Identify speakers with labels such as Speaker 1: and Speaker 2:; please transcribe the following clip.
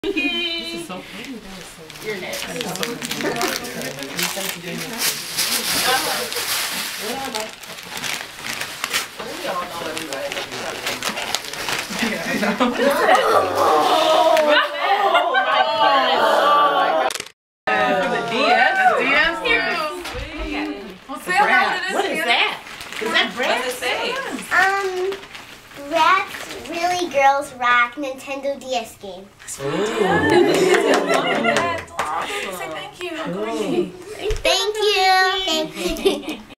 Speaker 1: This is so pretty. That was so
Speaker 2: You're next. We all know everybody.
Speaker 1: Yeah, I know.
Speaker 2: What is it? What is that? Is that bread? What does it say?
Speaker 3: Rats Really Girls Rock Nintendo DS game.
Speaker 2: Awesome.
Speaker 4: Say thank you.
Speaker 3: Thank you. Thank you.